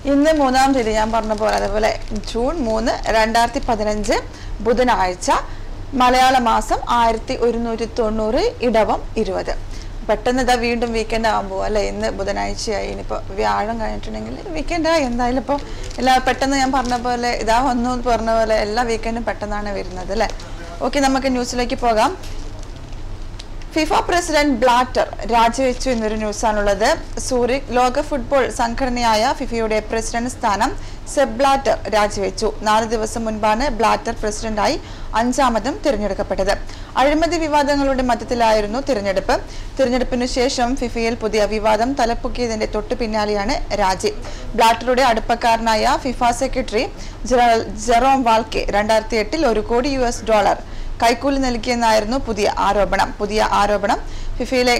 ഇന്ന് 3-ാം തീയതി ഞാൻ പറഞ്ഞ പോലെ അതുപോലെ ജൂൺ 3, 2015 ബുധനാഴ്ച മലയാള മാസം 1190 ഇടവം 20. പെട്ടെന്ന് ഇതാ വീണ്ടും വീക്കെൻഡ് ആകുമ്പോൾ അല്ലേ, ഇന്ന് ബുധനാഴ്ചയായി, ഇനിയിപ്പോൾ വ്യാഴം കഴിഞ്ഞിട്ടുണ്ടെങ്കിൽ വീക്കെൻഡായി. എന്തായാലും ഇപ്പോൾ എല്ലാ പെട്ടെന്ന് ഞാൻ പറഞ്ഞ പോലെ ഇതാ വന്നു പറഞ്ഞ പോലെ എല്ലാ വീക്കെൻഡും പെട്ടെന്നാണ് വരുന്നത് അല്ലേ. ഓക്കെ, നമുക്ക് ന്യൂസിലേക്ക് പോകാം. ഫിഫ പ്രസിഡന്റ് ബ്ലാറ്റർ രാജിവെച്ചു എന്നൊരു ന്യൂസാണുള്ളത്. സൂറിക് ലോക ഫുട്ബോൾ സംഘടനയായ ഫിഫയുടെ പ്രസിഡന്റ് സ്ഥാനം സെപ്പ് ബ്ലാറ്റർ രാജിവെച്ചു. 4 ദിവസം മുൻപാണ് ബ്ലാറ്റർ പ്രസിഡന്റായി 5ാമതും തിരഞ്ഞെടുക്കപ്പെട്ടത്. അഴിമതി വിവാദങ്ങളുടെ മധ്യത്തിലായിരുന്നു തിരഞ്ഞെടുപ്പിനു ശേഷം ഫിഫയിൽ പുതിയ വിവാദം തലപ്പൊക്കിയതിന്റെ തൊട്ടു പിന്നാലെയാണ് രാജി. ബ്ലാറ്ററുടെ അടുപ്പക്കാരനായ FIFA secretary general Jerome Valcke 2008 $1 കോടി കൈക്കൂലി നൽകിയെന്നായിരുന്നു പുതിയ ആരോപണം. ഫിഫയിലെ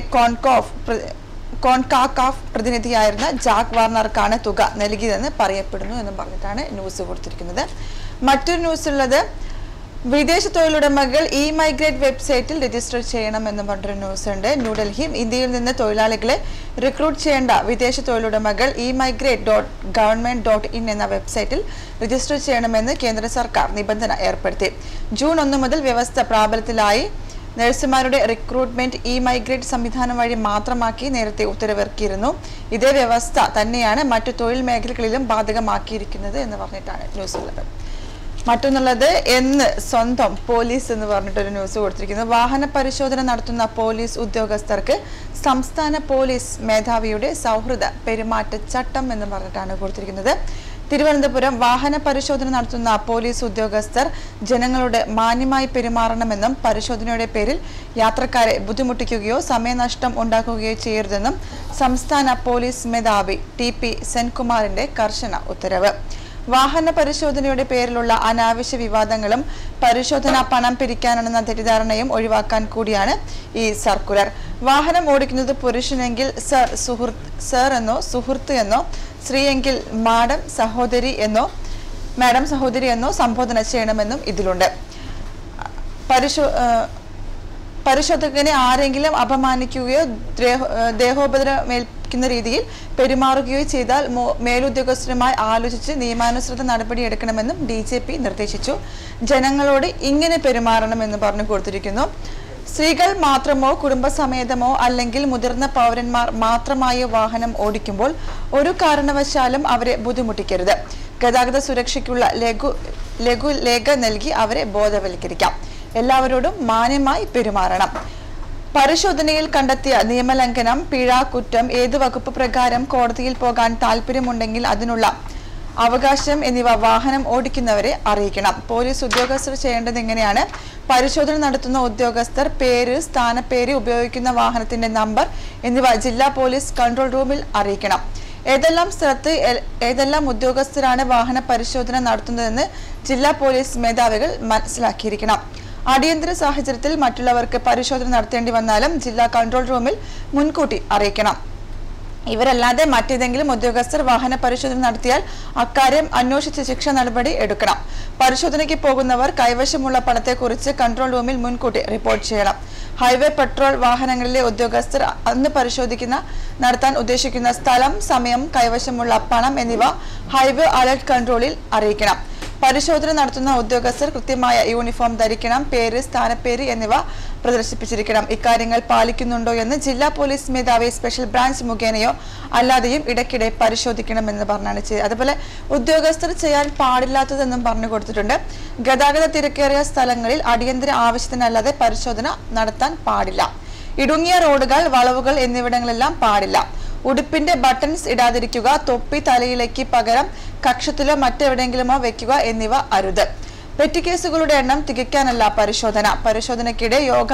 കോൺകാക്കാഫ് പ്രതിനിധിയായിരുന്ന ജാക്ക് വാർണർക്കാണ് തുക നൽകിയതെന്ന് പറയപ്പെടുന്നു എന്നും പറഞ്ഞിട്ടാണ് ന്യൂസ് കൊടുത്തിരിക്കുന്നത്. മറ്റൊരു ന്യൂസ് ഉള്ളത്, വിദേശ തൊഴിലുടമകൾ ഇ-മൈഗ്രേറ്റ് വെബ്സൈറ്റിൽ രജിസ്റ്റർ ചെയ്യണമെന്ന് പറഞ്ഞൊരു ന്യൂസ് ഉണ്ട്. ന്യൂഡൽഹി, ഇന്ത്യയിൽ നിന്ന് തൊഴിലാളികളെ റിക്രൂട്ട് ചെയ്യേണ്ട വിദേശ തൊഴിലുടമകൾ e-migrate.government.in എന്ന വെബ്സൈറ്റിൽ രജിസ്റ്റർ ചെയ്യണമെന്ന് കേന്ദ്ര സർക്കാർ നിബന്ധന ഏർപ്പെടുത്തി. ജൂൺ 1 മുതൽ വ്യവസ്ഥ പ്രാബല്യത്തിലായി. നഴ്സുമാരുടെ റിക്രൂട്ട്മെന്റ് ഇ-മൈഗ്രേറ്റ് സംവിധാനം വഴി മാത്രമാക്കി നേരത്തെ ഉത്തരവിറക്കിയിരുന്നു. ഇതേ വ്യവസ്ഥ തന്നെയാണ് മറ്റു തൊഴിൽ മേഖലകളിലും ബാധകമാക്കിയിരിക്കുന്നത് എന്ന് പറഞ്ഞിട്ടാണ് ന്യൂസ് ഉള്ളത്. മറ്റൊന്നുള്ളത്, എന്ന് സ്വന്തം പോലീസ് എന്ന് പറഞ്ഞിട്ടൊരു ന്യൂസ് കൊടുത്തിരിക്കുന്നത്. വാഹന പരിശോധന നടത്തുന്ന പോലീസ് ഉദ്യോഗസ്ഥർക്ക് സംസ്ഥാന പോലീസ് മേധാവിയുടെ സൗഹൃദ പെരുമാറ്റച്ചട്ടം എന്ന് പറഞ്ഞിട്ടാണ് കൊടുത്തിരിക്കുന്നത്. തിരുവനന്തപുരം, വാഹന പരിശോധന നടത്തുന്ന പോലീസ് ഉദ്യോഗസ്ഥർ ജനങ്ങളോട് മാന്യമായി പെരുമാറണമെന്നും പരിശോധനയുടെ പേരിൽ യാത്രക്കാരെ ബുദ്ധിമുട്ടിക്കുകയോ സമയനഷ്ടം ഉണ്ടാക്കുകയോ ചെയ്യരുതെന്നും സംസ്ഥാന പോലീസ് മേധാവി TP സെൻകുമാറിന്റെ കർശന ഉത്തരവ്. വാഹന പരിശോധനയുടെ പേരിലുള്ള അനാവശ്യ വിവാദങ്ങളും പരിശോധന പണം പിരിക്കാനാണെന്ന തെറ്റിദ്ധാരണയും ഒഴിവാക്കാൻ കൂടിയാണ് ഈ സർക്കുലർ. വാഹനം ഓടിക്കുന്നത് പുരുഷനെങ്കിൽ സർ എന്നോ സുഹൃത്ത് എന്നോ, സ്ത്രീയെങ്കിൽ മാഡം സഹോദരി എന്നോ സംബോധന ചെയ്യണമെന്നും ഇതിലുണ്ട്. പരിശോധകനെ ആരെങ്കിലും അപമാനിക്കുകയോ ദേഹോപദ്രവമേൽപ്പിക്കുന്ന രീതിയിൽ പെരുമാറുകയോ ചെയ്താൽ മേലുദ്യോഗസ്ഥരുമായി ആലോചിച്ച് നിയമാനുസൃത നടപടിയെടുക്കണമെന്നും DGP നിർദ്ദേശിച്ചു. ജനങ്ങളോട് ഇങ്ങനെ പെരുമാറണമെന്ന് പറഞ്ഞു കൊടുത്തിരിക്കുന്നു. സ്ത്രീകൾ മാത്രമോ കുടുംബസമേതമോ അല്ലെങ്കിൽ മുതിർന്ന പൗരന്മാർ മാത്രമായോ വാഹനം ഓടിക്കുമ്പോൾ ഒരു കാരണവശാലും അവരെ ബുദ്ധിമുട്ടിക്കരുത്. ഗതാഗത സുരക്ഷയ്ക്കുള്ള ലഘുലേഖ നൽകി അവരെ ബോധവൽക്കരിക്കാം. എല്ലാവരോടും മാന്യമായി പെരുമാറണം. പരിശോധനയിൽ കണ്ടെത്തിയ നിയമലംഘനം, പിഴ, കുറ്റം, ഏത് വകുപ്പ് പ്രകാരം കോടതിയിൽ പോകാൻ താല്പര്യമുണ്ടെങ്കിൽ അതിനുള്ള അവകാശം എന്നിവ വാഹനം ഓടിക്കുന്നവരെ അറിയിക്കണം. പോലീസ് ഉദ്യോഗസ്ഥർ ചെയ്യേണ്ടത് എങ്ങനെയാണ്? പരിശോധന നടത്തുന്ന ഉദ്യോഗസ്ഥർ പേര്, സ്ഥാനപ്പേര്, ഉപയോഗിക്കുന്ന വാഹനത്തിന്റെ നമ്പർ എന്നിവ ജില്ലാ പോലീസ് കൺട്രോൾ റൂമിൽ അറിയിക്കണം. ഏതെല്ലാം സ്ഥലത്ത് ഏതെല്ലാം ഉദ്യോഗസ്ഥരാണ് വാഹന പരിശോധന നടത്തുന്നതെന്ന് ജില്ലാ പോലീസ് മേധാവികൾ മനസ്സിലാക്കിയിരിക്കണം. അടിയന്തര സാഹചര്യത്തിൽ മറ്റുള്ളവർക്ക് പരിശോധന നടത്തേണ്ടി വന്നാലും ജില്ലാ കൺട്രോൾ റൂമിൽ മുൻകൂട്ടി അറിയിക്കണം. ഇവരല്ലാതെ മറ്റേതെങ്കിലും ഉദ്യോഗസ്ഥർ വാഹന പരിശോധന നടത്തിയാൽ അക്കാര്യം അന്വേഷിച്ച് ശിക്ഷ നടപടി എടുക്കണം. പരിശോധനയ്ക്ക് പോകുന്നവർ കൈവശമുള്ള പണത്തെക്കുറിച്ച് കൺട്രോൾ റൂമിൽ മുൻകൂട്ടി റിപ്പോർട്ട് ചെയ്യണം. ഹൈവേ പെട്രോൾ വാഹനങ്ങളിലെ ഉദ്യോഗസ്ഥർ അന്ന് നടത്താൻ ഉദ്ദേശിക്കുന്ന സ്ഥലം, സമയം, കൈവശമുള്ള പണം എന്നിവ ഹൈവേ അലർട്ട് കൺട്രോളിൽ അറിയിക്കണം. പരിശോധന നടത്തുന്ന ഉദ്യോഗസ്ഥർ കൃത്യമായ യൂണിഫോം ധരിക്കണം. പേര്, സ്ഥാനപ്പേര് എന്നിവ പ്രദർശിപ്പിച്ചിരിക്കണം. ഇക്കാര്യങ്ങൾ പാലിക്കുന്നുണ്ടോ എന്ന് ജില്ലാ പോലീസ് മേധാവി സ്പെഷ്യൽ ബ്രാഞ്ച് മുഖേനയോ അല്ലാതെയും ഇടയ്ക്കിടെ പരിശോധിക്കണമെന്ന് പറഞ്ഞാണ് ചെയ്തത്. അതുപോലെ ഉദ്യോഗസ്ഥർ ചെയ്യാൻ പാടില്ലാത്തതെന്നും പറഞ്ഞു കൊടുത്തിട്ടുണ്ട്. ഗതാഗത തിരക്കേറിയ സ്ഥലങ്ങളിൽ അടിയന്തര ആവശ്യത്തിനല്ലാതെ പരിശോധന നടത്താൻ പാടില്ല. ഇടുങ്ങിയ റോഡുകൾ, വളവുകൾ എന്നിവിടങ്ങളെല്ലാം പാടില്ല. ഉടുപ്പിന്റെ ബട്ടൺസ് ഇടാതിരിക്കുക. തൊപ്പി തലയിലേക്ക് പകരം കക്ഷത്തിലോ മറ്റെവിടെയെങ്കിലുമോ വെക്കുക എന്നിവ അരുത്. പെറ്റി കേസുകളുടെ എണ്ണം തികയ്ക്കാനല്ല പരിശോധനയ്ക്കിടെ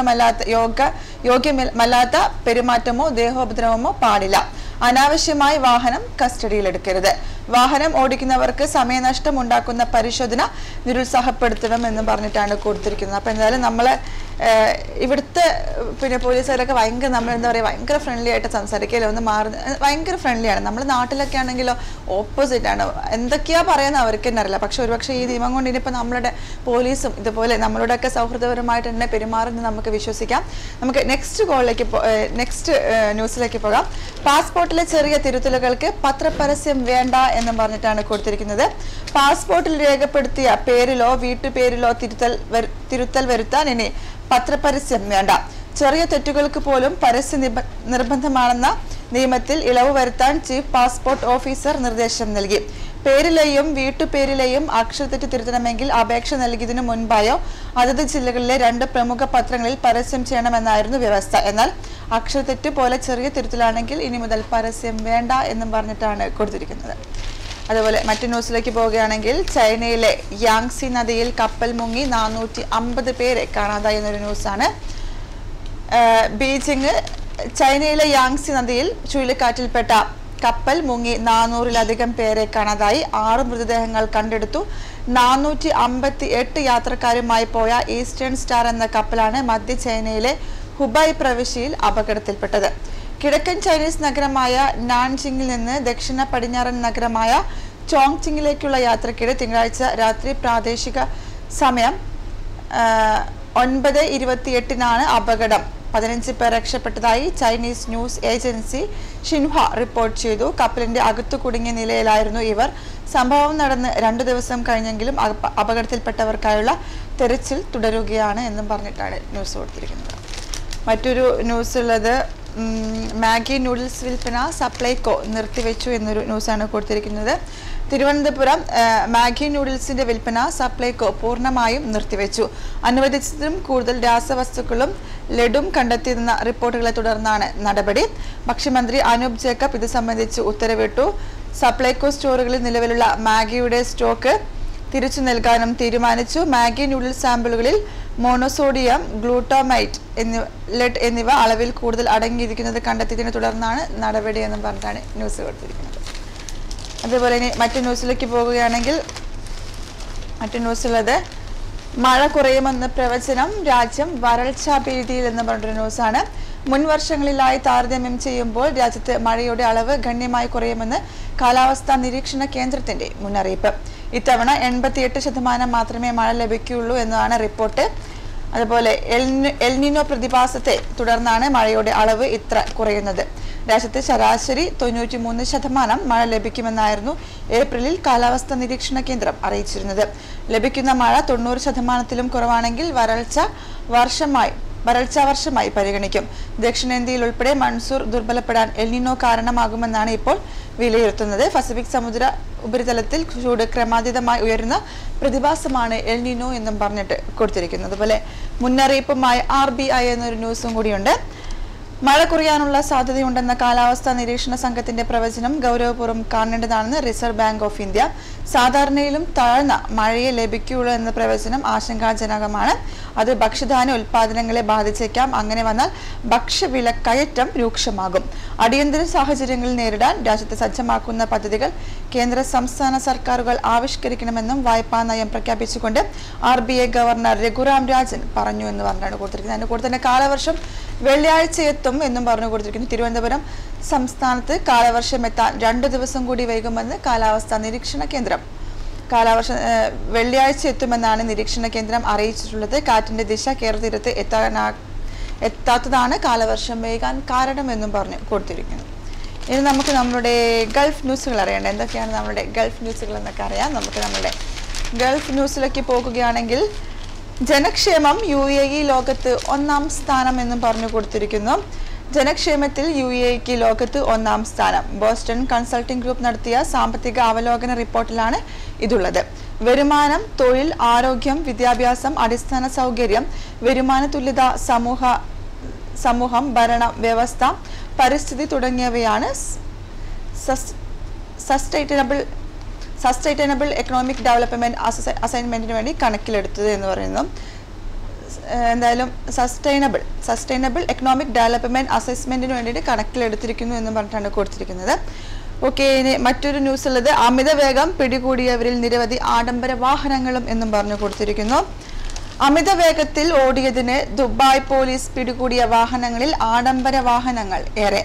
യോഗ്യമല്ലാത്ത പെരുമാറ്റമോ ദേഹോപദ്രവമോ പാടില്ല. അനാവശ്യമായി വാഹനം കസ്റ്റഡിയിലെടുക്കരുത്. വാഹനം ഓടിക്കുന്നവർക്ക് സമയനഷ്ടം ഉണ്ടാക്കുന്ന പരിശോധന നിരുത്സാഹപ്പെടുത്തണം എന്ന് പറഞ്ഞിട്ടാണ് കൊടുത്തിരിക്കുന്നത്. അപ്പൊ എന്തായാലും നമ്മളെ ഇവിടുത്തെ പിന്നെ പോലീസുകാരൊക്കെ ഭയങ്കര നമ്മൾ എന്താ പറയുക ഭയങ്കര ഫ്രണ്ട്ലി ആയിട്ട് സംസാരിക്കില്ല, ഒന്ന് മാറി ഭയങ്കര ഫ്രണ്ട്ലിയാണ്. നമ്മൾ നാട്ടിലൊക്കെ ആണെങ്കിലോ ഓപ്പോസിറ്റ് ആണ്, എന്തൊക്കെയാ പറയുന്നത് അവർക്ക് തന്നെ അറിയില്ല. പക്ഷെ ഒരുപക്ഷെ ഈ നിയമം കൊണ്ട് ഇനിയിപ്പോൾ നമ്മളുടെ പോലീസും ഇതുപോലെ നമ്മളോടൊക്കെ സൗഹൃദപരമായിട്ട് തന്നെ പെരുമാറുന്നത് നമുക്ക് വിശ്വസിക്കാം. നമുക്ക് നെക്സ്റ്റ് ന്യൂസിലേക്ക് പോകാം. പാസ്പോർട്ടിലെ ചെറിയ തിരുത്തലുകൾക്ക് പത്രപരസ്യം വേണ്ട എന്ന് പറഞ്ഞിട്ടാണ് കൊടുത്തിരിക്കുന്നത്. പാസ്പോർട്ടിൽ രേഖപ്പെടുത്തിയ പേരിലോ വീട്ടുപേരിലോ തിരുത്തൽ വരുത്താൻ ഇനി പത്രപരസ്യം വേണ്ട. ചെറിയ തെറ്റുകൾക്ക് പോലും പരസ്യ നിർബന്ധമാണെന്ന നിയമത്തിൽ ഇളവ് വരുത്താൻ ചീഫ് പാസ്പോർട്ട് ഓഫീസർ നിർദ്ദേശം നൽകി. പേരിലെയും വീട്ടുപേരിലെയും അക്ഷരത്തെറ്റ് തിരുത്തണമെങ്കിൽ അപേക്ഷ നൽകിയതിനു മുൻപായോ അതത് ജില്ലകളിലെ 2 പ്രമുഖ പത്രങ്ങളിൽ പരസ്യം ചെയ്യണമെന്നായിരുന്നു വ്യവസ്ഥ. എന്നാൽ അക്ഷരത്തെറ്റ് പോലെ ചെറിയ തിരുത്തലാണെങ്കിൽ ഇനി മുതൽ പരസ്യം വേണ്ട എന്നും പറഞ്ഞിട്ടാണ് കൊടുത്തിരിക്കുന്നത്. അതുപോലെ മറ്റു ന്യൂസിലേക്ക് പോവുകയാണെങ്കിൽ ചൈനയിലെ യാങ്സി നദിയിൽ കപ്പൽ മുങ്ങി 450 പേരെ കാണാതായി എന്നൊരു ന്യൂസാണ്. ബീജിംഗ് ചൈനയിലെ യാങ്സി നദിയിൽ ചുഴലിക്കാറ്റിൽപ്പെട്ട കപ്പൽ മുങ്ങി 400-ലധികം പേരെ കാണാതായി. 6 മൃതദേഹങ്ങൾ കണ്ടെടുത്തു. 458 യാത്രക്കാരുമായി പോയ ഈസ്റ്റേൺ സ്റ്റാർ എന്ന കപ്പലാണ് മധ്യ ചൈനയിലെ ഹുബൈ പ്രവിശ്യയിൽ അപകടത്തിൽപ്പെട്ടത്. കിഴക്കൻ ചൈനീസ് നഗരമായ നാൻജിങ്ങിൽ നിന്ന് ദക്ഷിണ പടിഞ്ഞാറൻ നഗരമായ ചോങ്ചിങ്ങിലേക്കുള്ള യാത്രക്കിടെ തിങ്കളാഴ്ച രാത്രി പ്രാദേശിക സമയം 9:28-നാണ് അപകടം. 15 പേർ രക്ഷപ്പെട്ടതായി Chinese news agency Xinhua report ചെയ്തു. കപ്പലിന്റെ അകത്തു കുടുങ്ങിയ നിലയിലായിരുന്നു ഇവർ. സംഭവം നടന്ന് 2 ദിവസം കഴിഞ്ഞെങ്കിലും അപകടത്തിൽപ്പെട്ടവർക്കായുള്ള തെരച്ചിൽ തുടരുകയാണ് എന്നും പറഞ്ഞിട്ടാണ് ന്യൂസ് കൊടുത്തിരിക്കുന്നത്. മറ്റൊരു ന്യൂസ് ഉള്ളത് മാഗി നൂഡിൽസ് വിൽപ്പന സപ്ലൈകോ നിർത്തിവെച്ചു എന്നൊരു ന്യൂസാണ് കൊടുത്തിരിക്കുന്നത്. തിരുവനന്തപുരം മാഗി നൂഡിൽസിന്റെ വിൽപ്പന സപ്ലൈകോ പൂർണ്ണമായും നിർത്തിവെച്ചു. അനുവദിച്ചതിലും കൂടുതൽ രാസവസ്തുക്കളും ലഡും കണ്ടെത്തിയെന്ന റിപ്പോർട്ടുകളെ തുടർന്നാണ് നടപടി. ഭക്ഷ്യമന്ത്രി അനൂപ് ജേക്കബ് ഇത് സംബന്ധിച്ച് ഉത്തരവിട്ടു. സപ്ലൈകോ സ്റ്റോറുകളിൽ നിലവിലുള്ള മാഗിയുടെ സ്റ്റോക്ക് തിരിച്ചു നൽകാനും തീരുമാനിച്ചു. മാഗി നൂഡിൽസ് സാമ്പിളുകളിൽ മോണോസോഡിയം ഗ്ലൂട്ടോമൈറ്റ് ലെഡ് എന്നിവ അളവിൽ കൂടുതൽ അടങ്ങിയിരിക്കുന്നത് കണ്ടെത്തിയതിനെ തുടർന്നാണ് നടപടി എന്നും പറഞ്ഞിട്ടാണ് ന്യൂസ് കൊടുത്തിരിക്കുന്നത്. അതുപോലെ ഇനി മറ്റു ന്യൂസിലേക്ക് പോകുകയാണെങ്കിൽ മറ്റു ന്യൂസുള്ളത് മഴ കുറയുമെന്ന് പ്രവചനം, രാജ്യം വരൾച്ചാ ഭീതിയിൽ എന്ന് പറഞ്ഞൊരു ന്യൂസാണ്. മുൻ വർഷങ്ങളിലായി താരതമ്യം ചെയ്യുമ്പോൾ രാജ്യത്ത് മഴയുടെ അളവ് ഗണ്യമായി കുറയുമെന്ന് കാലാവസ്ഥാ നിരീക്ഷണ കേന്ദ്രത്തിന്റെ മുന്നറിയിപ്പ്. ഇത്തവണ 88% മാത്രമേ മഴ ലഭിക്കുകയുള്ളൂ എന്നാണ് റിപ്പോർട്ട്. അതുപോലെ എൽനിനോ പ്രതിഭാസത്തെ തുടർന്നാണ് മഴയുടെ അളവ് ഇത്ര കുറയുന്നത്. രാജ്യത്ത് ശരാശരി 93% മഴ ലഭിക്കുമെന്നായിരുന്നു ഏപ്രിലിൽ കാലാവസ്ഥാ നിരീക്ഷണ കേന്ദ്രം അറിയിച്ചിരുന്നത്. ലഭിക്കുന്ന മഴ 90%-ത്തിലും കുറവാണെങ്കിൽ വരൾച്ചാ വർഷമായി പരിഗണിക്കും. ദക്ഷിണേന്ത്യയിൽ ഉൾപ്പെടെ മൺസൂർ ദുർബലപ്പെടാൻ എൽനിനോ കാരണമാകുമെന്നാണ് ഇപ്പോൾ വിലയിരുത്തുന്നത്. പസഫിക് സമുദ്ര ഉപരിതലത്തിൽ ചൂട് ക്രമാതീതമായി ഉയരുന്ന പ്രതിഭാസമാണ് എൽനിനോ എന്നും പറഞ്ഞിട്ട് കൊടുത്തിരിക്കുന്നത്. അതുപോലെ മുന്നറിയിപ്പുമായി RBI എന്നൊരു ന്യൂസും കൂടിയുണ്ട്. മഴ കുറയാനുള്ള സാധ്യതയുണ്ടെന്ന കാലാവസ്ഥാ നിരീക്ഷണ സംഘത്തിന്റെ പ്രവചനം ഗൗരവപൂർവ്വം കാണേണ്ടതാണെന്ന് റിസർവ് ബാങ്ക് ഓഫ് ഇന്ത്യ. സാധാരണയിലും താഴ്ന്ന മഴയെ ലഭിക്കുകയുള്ളൂ എന്ന പ്രവചനം ആശങ്കാജനകമാണ്. അത് ഭക്ഷ്യധാന്യ ഉൽപാദനങ്ങളെ ബാധിച്ചേക്കാം. അങ്ങനെ വന്നാൽ ഭക്ഷ്യവിലക്കയറ്റം രൂക്ഷമാകും. അടിയന്തര സാഹചര്യങ്ങൾ നേരിടാൻ രാജ്യത്ത് സജ്ജമാക്കുന്ന പദ്ധതികൾ കേന്ദ്ര സംസ്ഥാന സർക്കാരുകൾ ആവിഷ്കരിക്കണമെന്നും വായ്പാ നയം പ്രഖ്യാപിച്ചുകൊണ്ട് RBI ഗവർണർ രഘുറാം രാജൻ പറഞ്ഞു എന്ന് പറഞ്ഞാണ് കൊടുത്തിരിക്കുന്നത്. അതിന്റെ കൂടെ തന്നെ കാലവർഷം വെള്ളിയാഴ്ച എത്തും എന്നും പറഞ്ഞു കൊടുത്തിരിക്കുന്നു. തിരുവനന്തപുരം സംസ്ഥാനത്ത് കാലവർഷം എത്താൻ 2 ദിവസം കൂടി വൈകുമെന്ന് കാലാവസ്ഥാ നിരീക്ഷണ കേന്ദ്രം. വെള്ളിയാഴ്ച എത്തുമെന്നാണ് നിരീക്ഷണ കേന്ദ്രം അറിയിച്ചിട്ടുള്ളത്. കാറ്റിന്റെ ദിശ കേരള തീരത്ത് എത്താത്തതാണ് കാലവർഷം വൈകാൻ കാരണമെന്നും പറഞ്ഞു കൊടുത്തിരിക്കുന്നു. ഇനി നമുക്ക് നമ്മുടെ ഗൾഫ് ന്യൂസുകൾ അറിയണം. എന്തൊക്കെയാണ് നമ്മുടെ ഗൾഫ് ന്യൂസുകൾ എന്നൊക്കെ അറിയാം. നമുക്ക് നമ്മുടെ ഗൾഫ് ന്യൂസിലേക്ക് പോകുകയാണെങ്കിൽ ജനക്ഷേമം UAE ലോകത്ത് 1-ാം സ്ഥാനം എന്നും പറഞ്ഞു കൊടുത്തിരിക്കുന്നു. ജനക്ഷേമത്തിൽ UAEക്ക് ലോകത്ത് 1-ാം സ്ഥാനം. ബോസ്റ്റൺ കൺസൾട്ടിംഗ് ഗ്രൂപ്പ് നടത്തിയ സാമ്പത്തിക അവലോകന റിപ്പോർട്ടിലാണ് ഇതുള്ളത്. വരുമാനം, തൊഴിൽ, ആരോഗ്യം, വിദ്യാഭ്യാസം, അടിസ്ഥാന സൗകര്യം, വരുമാന തുല്യത, സമൂഹം, ഭരണ വ്യവസ്ഥ, പരിസ്ഥിതി തുടങ്ങിയവയാണ് സസ്റ്റൈനബിൾ എക്കണോമിക് ഡെവലപ്മെന്റ് അസൈൻമെന്റിന് വേണ്ടി കണക്കിലെടുത്തത് എന്ന് പറയുന്നു. എന്തായാലും സസ്റ്റൈനബിൾ എക്കണോമിക് ഡെവലപ്മെന്റ് അസസ്മെന്റിന് വേണ്ടിയിട്ട് കണക്കിലെടുത്തിരിക്കുന്നു എന്ന് പറഞ്ഞിട്ടാണ് കൊടുത്തിരിക്കുന്നത്. ഓക്കെ, ഇനി മറ്റൊരു ന്യൂസ് ഉള്ളത് അമിത വേഗം പിടികൂടിയവരിൽ നിരവധി ആഡംബര വാഹനങ്ങളും എന്നും പറഞ്ഞു കൊടുത്തിരിക്കുന്നു. അമിത വേഗത്തിൽ ഓടിയതിന് ദുബായ് പോലീസ് പിടികൂടിയ വാഹനങ്ങളിൽ ആഡംബര വാഹനങ്ങൾ ഏറെ.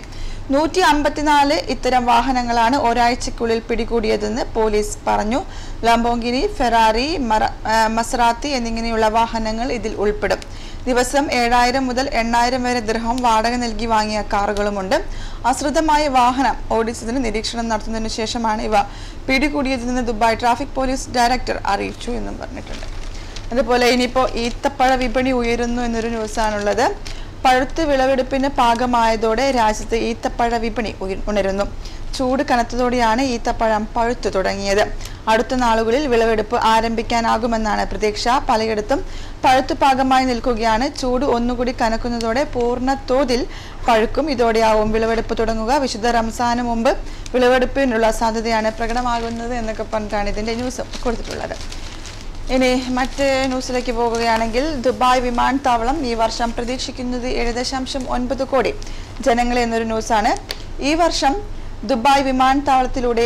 154 ഇത്തരം വാഹനങ്ങളാണ് ഒരാഴ്ചയ്ക്കുള്ളിൽ പിടികൂടിയതെന്ന് പോലീസ് പറഞ്ഞു. ലംബോർഗിനി, ഫെറാറി, മസറാത്തി എന്നിങ്ങനെയുള്ള വാഹനങ്ങൾ ഇതിൽ ഉൾപ്പെടും. ദിവസം 7000 മുതൽ 8000 വരെ ദിർഹം വാടക നൽകി വാങ്ങിയ കാറുകളുമുണ്ട്. അശ്രദ്ധമായി വാഹനം ഓടിച്ചതിന് നിരീക്ഷണം നടത്തുന്നതിന് ശേഷമാണ് ഇവ പിടികൂടിയതെന്ന് ദുബായ് ട്രാഫിക് പോലീസ് ഡയറക്ടർ അറിയിച്ചു എന്നും പറഞ്ഞിട്ടുണ്ട്. അതുപോലെ ഇനിയിപ്പോൾ ഈത്തപ്പഴ വിപണി ഉയരുന്നു എന്നൊരു ന്യൂസാണുള്ളത്. പഴുത്ത് വിളവെടുപ്പിന് പാകമായതോടെ രാജ്യത്ത് ഈത്തപ്പഴ വിപണി ഉണരുന്നു. ചൂട് കനത്തതോടെയാണ് ഈത്തപ്പഴം പഴുത്തു തുടങ്ങിയത്. അടുത്ത നാളുകളിൽ വിളവെടുപ്പ് ആരംഭിക്കാനാകുമെന്നാണ് പ്രതീക്ഷ. പലയിടത്തും പഴുത്തു പാകമായി നിൽക്കുകയാണ്. ചൂട് ഒന്നുകൂടി കനക്കുന്നതോടെ പൂർണ്ണ തോതിൽ പഴുക്കും. ഇതോടെയാവും വിളവെടുപ്പ് തുടങ്ങുക. വിശുദ്ധ റംസാന് മുമ്പ് വിളവെടുപ്പിനുള്ള സാധ്യതയാണ് പ്രകടമാകുന്നത് എന്നൊക്കെ പറഞ്ഞിട്ടാണ് ഇതിന്റെ ന്യൂസ് കൊടുത്തിട്ടുള്ളത്. ഇനി മറ്റ് ന്യൂസിലേക്ക് പോകുകയാണെങ്കിൽ ദുബായ് വിമാനത്താവളം ഈ വർഷം പ്രതീക്ഷിക്കുന്നത് 7.9 കോടി ജനങ്ങളെ എന്നൊരു ന്യൂസാണ്. ഈ വർഷം ദുബായ് വിമാനത്താവളത്തിലൂടെ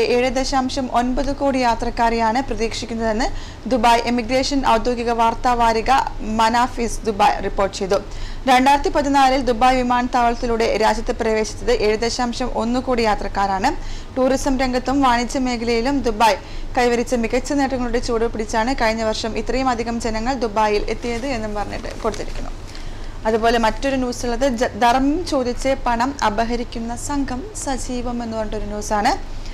7.9 കോടി യാത്രക്കാരെയാണ് പ്രതീക്ഷിക്കുന്നതെന്ന് ദുബായ് എമിഗ്രേഷൻ ഔദ്യോഗിക വാർത്താ വാരിക മനാഫിസ് ദുബായ് റിപ്പോർട്ട് ചെയ്തു. 2014 ദുബായ് വിമാനത്താവളത്തിലൂടെ രാജ്യത്ത് പ്രവേശിച്ചത് 7.1 കോടി യാത്രക്കാരാണ്. ടൂറിസം രംഗത്തും വാണിജ്യ മേഖലയിലും ദുബായ് കൈവരിച്ച മികച്ച നേട്ടങ്ങളുടെ ചുവട് പിടിച്ചാണ് കഴിഞ്ഞ വർഷം ഇത്രയും അധികം ജനങ്ങൾ ദുബായിൽ എത്തിയത് എന്നും പറഞ്ഞിട്ട് കൊടുത്തിരിക്കുന്നു. അതുപോലെ മറ്റൊരു ന്യൂസ് ഉള്ളത് ധർമ്മം ചോദിച്ച് പണം അപഹരിക്കുന്ന സംഘം സജീവം എന്ന് പറഞ്ഞിട്ടൊരു ന്യൂസാണ്.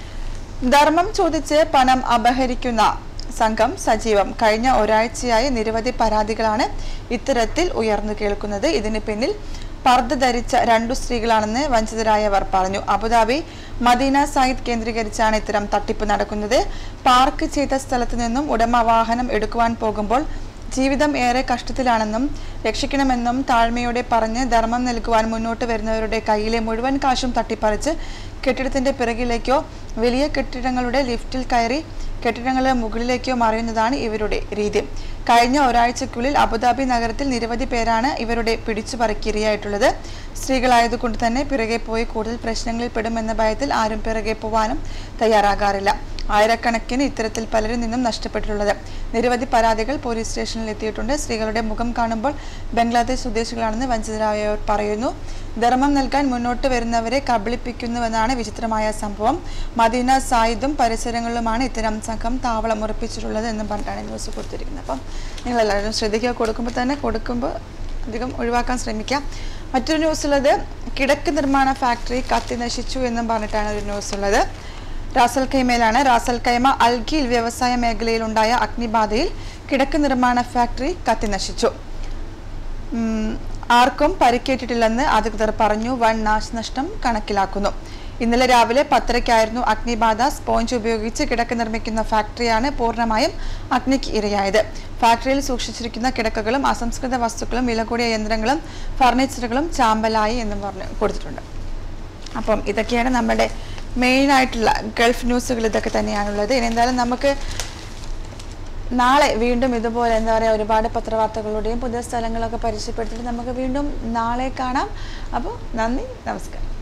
ധർമ്മം ചോദിച്ച് പണം അപഹരിക്കുന്ന സംഘം സജീവം. കഴിഞ്ഞ ഒരാഴ്ചയായി നിരവധി പരാതികളാണ് ഇത്തരത്തിൽ ഉയർന്നു കേൾക്കുന്നത്. ഇതിന് പിന്നിൽ പർദ്ദ ധരിച്ച 2 സ്ത്രീകളാണെന്ന് വഞ്ചിതരായവർ പറഞ്ഞു. അബുദാബി മദീന സയ്യിദ് കേന്ദ്രീകരിച്ചാണ് ഇത്തരം തട്ടിപ്പ് നടക്കുന്നത്. പാർക്ക് ചെയ്ത സ്ഥലത്തു നിന്നും ഉടമ വാഹനം എടുക്കുവാൻ പോകുമ്പോൾ ജീവിതം ഏറെ കഷ്ടത്തിലാണെന്നും രക്ഷിക്കണമെന്നും താഴ്മയോടെ പറഞ്ഞ് ധർമ്മം നൽകുവാൻ മുന്നോട്ട് വരുന്നവരുടെ കയ്യിലെ മുഴുവൻ കാശും തട്ടിപ്പറിച്ച് കെട്ടിടത്തിന്റെ പിറകിലേക്കോ വലിയ കെട്ടിടങ്ങളുടെ ലിഫ്റ്റിൽ കയറി കെട്ടിടങ്ങളുടെ മുകളിലേക്കോ മറിയുന്നതാണ് ഇവരുടെ രീതി. കഴിഞ്ഞ ഒരാഴ്ചയ്ക്കുള്ളിൽ അബുദാബി നഗരത്തിൽ നിരവധി പേരാണ് ഇവരുടെ പിടിച്ചുപറിക്കിരയായിട്ടുള്ളത്. സ്ത്രീകളായതുകൊണ്ട് തന്നെ പിറകെ പോയി കൂടുതൽ പ്രശ്നങ്ങളിൽ പെടുമെന്ന ഭയത്തിൽ ആരും പിറകെ പോവാനും തയ്യാറാകാറില്ല. ആയിരക്കണക്കിന് ഇത്തരത്തിൽ പലരിൽ നിന്നും നഷ്ടപ്പെട്ടിട്ടുള്ളത്. നിരവധി പരാതികൾ പോലീസ് സ്റ്റേഷനിൽ എത്തിയിട്ടുണ്ട്. സ്ത്രീകളുടെ മുഖം കാണുമ്പോൾ ബംഗ്ലാദേശ് സ്വദേശികളാണെന്ന് വഞ്ചിതരായവർ പറയുന്നു. ധർമ്മം നൽകാൻ മുന്നോട്ട് വരുന്നവരെ കബളിപ്പിക്കുന്നുവെന്നാണ് വിചിത്രമായ സംഭവം. മദീന സായിദും പരിസരങ്ങളിലുമാണ് ഇത്തരം സംഘം താവളം ഉറപ്പിച്ചിട്ടുള്ളത് എന്നും പറഞ്ഞിട്ടാണ് ന്യൂസ് കൊടുത്തിരിക്കുന്നത്. അപ്പം നിങ്ങളെല്ലാവരും ശ്രദ്ധിക്കുക. കൊടുക്കുമ്പോൾ അധികം ഒഴിവാക്കാൻ ശ്രമിക്കാം. മറ്റൊരു ന്യൂസ് ഉള്ളത് കിടക്ക് നിർമ്മാണ ഫാക്ടറി കത്തി നശിച്ചു എന്നും പറഞ്ഞിട്ടാണ് ഒരു ന്യൂസ് ഉള്ളത്. റാസൽ ഖൈമയിലാണ്. റാസൽ ഖൈമ അൽഗീൽ വ്യവസായ മേഖലയിൽ ഉണ്ടായ അഗ്നിബാധയിൽ കിടക്ക് നിർമ്മാണ ഫാക്ടറി കത്തി നശിച്ചു. ആർക്കും പരിക്കേറ്റിട്ടില്ലെന്ന് അധികൃതർ പറഞ്ഞു. വൻ നാശനഷ്ടം കണക്കിലാക്കുന്നു. ഇന്നലെ രാവിലെ 10:30 അഗ്നിബാധ. സ്പോഞ്ച് ഉപയോഗിച്ച് കിടക്ക നിർമ്മിക്കുന്ന ഫാക്ടറിയാണ് പൂർണ്ണമായും അഗ്നിക്ക് ഇരയായത്. ഫാക്ടറിയിൽ സൂക്ഷിച്ചിരിക്കുന്ന കിടക്കകളും അസംസ്കൃത വസ്തുക്കളും വില കൂടിയ യന്ത്രങ്ങളും ഫർണിച്ചറുകളും ചാമ്പലായി എന്നും പറഞ്ഞ് കൊടുത്തിട്ടുണ്ട്. അപ്പം ഇതൊക്കെയാണ് നമ്മുടെ മെയിനായിട്ടുള്ള ഗൾഫ് ന്യൂസുകൾ. ഇതൊക്കെ തന്നെയാണുള്ളത്. ഇനി എന്തായാലും നമുക്ക് നാളെ വീണ്ടും ഇതുപോലെ ഒരുപാട് പത്രവാർത്തകളുടെയും പുതിയ സ്ഥലങ്ങളൊക്കെ പരിചയപ്പെടുത്തിയിട്ട് നമുക്ക് വീണ്ടും നാളെ കാണാം. അപ്പോൾ നന്ദി, നമസ്കാരം.